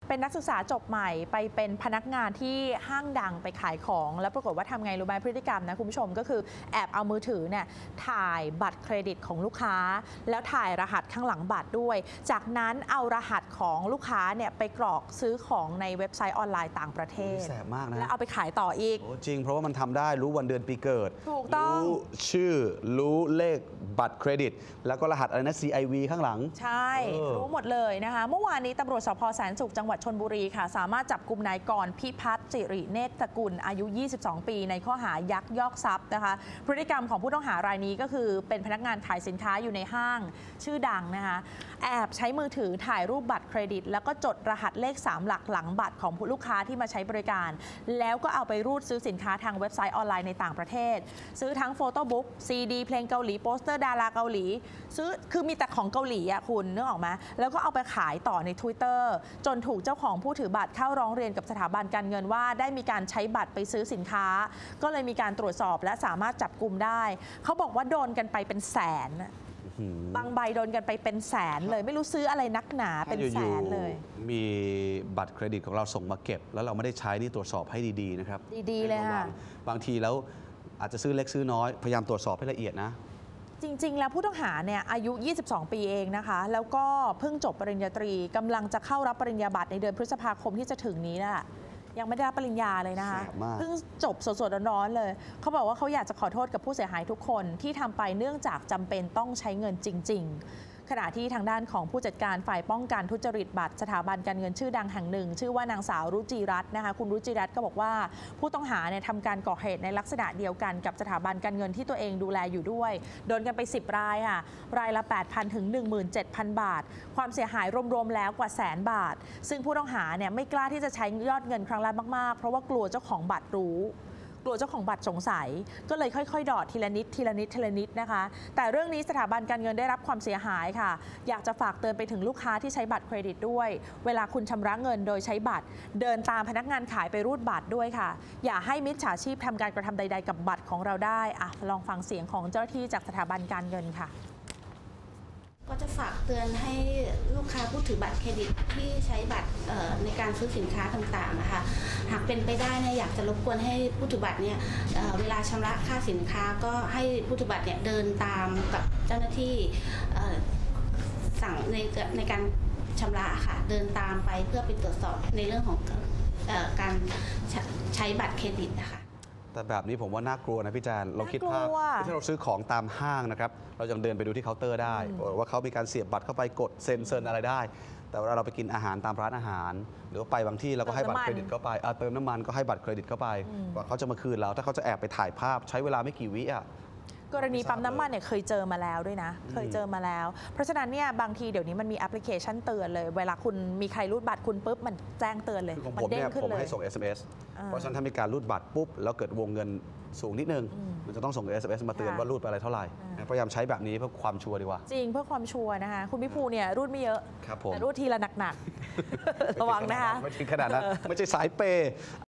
เป็นนักศึกษาจบใหม่ไปเป็นพนักงานที่ห้างดังไปขายของแล้วปรากฏว่าทำไงรู้ไหมพฤติกรรมนะคุณผู้ชมก็คือแอบเอามือถือเนี่ยถ่ายบัตรเครดิตของลูกค้าแล้วถ่ายรหัสข้างหลังบัตรด้วยจากนั้นเอารหัสของลูกค้าเนี่ยไปกรอกซื้อของในเว็บไซต์ออนไลน์ต่างประเทศแสบมากนะแล้วเอาไปขายต่ออีกจริงเพราะว่ามันทำได้รู้วันเดือนปีเกิดถูกต้องรู้ชื่อรู้เลขบัตรเครดิตแล้วก็รหัสอะไรนะ CIV ข้างหลังใช่รู้หมดเลยนะคะเมื่อวานนี้ตำรวจสภ.แสนสุขจังหวัดชลบุรีค่ะสามารถจับกุมนายกรพิพัฒน์สิริเนตรกุลอายุ22ปีในข้อหายักยอกทรัพย์นะคะพฤติกรรมของผู้ต้องหารายนี้ก็คือเป็นพนักงานขายสินค้าอยู่ในห้างชื่อดังนะคะแอบใช้มือถือถ่ายรูปบัตรเครดิตแล้วก็จดรหัสเลข3หลักหลังบัตรของผู้ลูกค้าที่มาใช้บริการแล้วก็เอาไปรูดซื้อสินค้าทางเว็บไซต์ออนไลน์ในต่างประเทศซื้อทั้งโฟโต้บุ๊กซีดีเพลงเกาหลีโปสเตอร์ดาราเกาหลีซื้อคือมีแต่ของเกาหลีอ่ะคุณนึกออกไหมแล้วก็เอาไปขายต่อใน Twitter จนถูกเจ้าของผู้ถือบัตรเข้าร้องเรียนกับสถาบันการเงินว่าได้มีการใช้บัตรไปซื้อสินค้าก็เลยมีการตรวจสอบและสามารถจับกุมได้เขาบอกว่าโดนกันไปเป็นแสนบางใบโดนกันไปเป็นแสนเลยไม่รู้ซื้ออะไรนักหนาเป็นแสนเลยมีบัตรเครดิตของเราส่งมาเก็บแล้วเราไม่ได้ใช้นี่ตรวจสอบให้ดีๆนะครับดีๆเลยค่ะบางทีแล้วอาจจะซื้อเล็กซื้อน้อยพยายามตรวจสอบให้ละเอียดนะจริงๆแล้วผู้ต้องหาเนี่ยอายุ22ปีเองนะคะแล้วก็เพิ่งจบปริญญาตรีกำลังจะเข้ารับปริญญาบัตรในเดือนพฤษภาคมที่จะถึงนี้นะยังไม่ได้รับปริญญาเลยนะคะเพิ่งจบสดๆร้อนๆเลยเขาบอกว่าเขาอยากจะขอโทษกับผู้เสียหายทุกคนที่ทำไปเนื่องจากจำเป็นต้องใช้เงินจริงๆขณะที่ทางด้านของผู้จัดการฝ่ายป้องกันทุจริตบัตรสถาบันการเงินชื่อดังแห่งหนึ่งชื่อว่านางสาวรุจิรัตน์นะคะคุณรุจิรัตน์ก็บอกว่าผู้ต้องหาเนี่ยทำการก่อเหตุในลักษณะเดียวกันกับสถาบันการเงินที่ตัวเองดูแลอยู่ด้วยโดนกันไป10รายค่ะรายละ 8,000 ถึง 17,000 บาทความเสียหายรวมๆแล้วกว่า100,000 บาทซึ่งผู้ต้องหาเนี่ยไม่กล้าที่จะใช้ยอดเงินครั้งละมากๆเพราะว่ากลัวเจ้าของบัตรรู้กลัวเจ้าของบัตรสงสัยก็เลยค่อยๆดอดทีละนิดทีละนิดทีละนิดนะคะแต่เรื่องนี้สถาบันการเงินได้รับความเสียหายค่ะอยากจะฝากเตือนไปถึงลูกค้าที่ใช้บัตรเครดิตด้วยเวลาคุณชำระเงินโดยใช้บัตรเดินตามพนักงานขายไปรูดบัตรด้วยค่ะอย่าให้มิจฉาชีพทำการกระทำใดๆกับบัตรของเราได้ลองฟังเสียงของเจ้าหน้าที่จากสถาบันการเงินค่ะก็จะฝากเตือนให้ลูกค้าผู้ถือบัตรเครดิตที่ใช้บัตรในการซื้อสินค้าต่างๆนะคะหากเป็นไปได้เนี่ยอยากจะรบกวนให้ผู้ถือบัตรเนี่ยเวลาชำระค่าสินค้าก็ให้ผู้ถือบัตรเนี่ยเดินตามกับเจ้าหน้าที่สั่งในการชำระค่ะเดินตามไปเพื่อไปตรวจสอบในเรื่องของการใช้บัตรเครดิตนะคะแต่แบบนี้ผมว่าน่ากลัวนะพี่แจนเราคิดภาพที่เราซื้อของตามห้างนะครับเรายังเดินไปดูที่เคาน์เตอร์ได้ว่าเขามีการเสียบบัตรเข้าไปกดเซ็นอะไรได้แต่เวลาเราไปกินอาหารตามร้านอาหารหรือว่าไปบางที่เราก็ให้บัตรเครดิตเข้าไปเติมน้ำมันก็ให้บัตรเครดิตเข้าไปว่าเขาจะมาคืนเราถ้าเขาจะแอบไปถ่ายภาพใช้เวลาไม่กี่วิกรณีปั๊มน้ำมันเนี่ยเคยเจอมาแล้วด้วยนะเคยเจอมาแล้วเพราะฉะนั้นเนี่ยบางทีเดี๋ยวนี้มันมีแอปพลิเคชันเตือนเลยเวลาคุณมีใครรูดบัตรคุณปุ๊บมันแจ้งเตือนเลยมันเด้งขึ้นเลยผมให้ส่ง SMS เพราะฉะนั้นถ้ามีการรูดบัตรปุ๊บแล้วเกิดวงเงินสูงนิดนึงมันจะต้องส่ง SMS มาเตือนว่ารูดไปอะไรเท่าไหร่พยายามใช้แบบนี้เพื่อความชัวร์ดีกว่าจริงเพื่อความชัวร์นะคะคุณพี่ภูเนี่ยรูดไม่เยอะแต่รูดทีละหนักๆระวังนะคะไม่ถึงขนาดนั้นไม่ใช่สายเปย์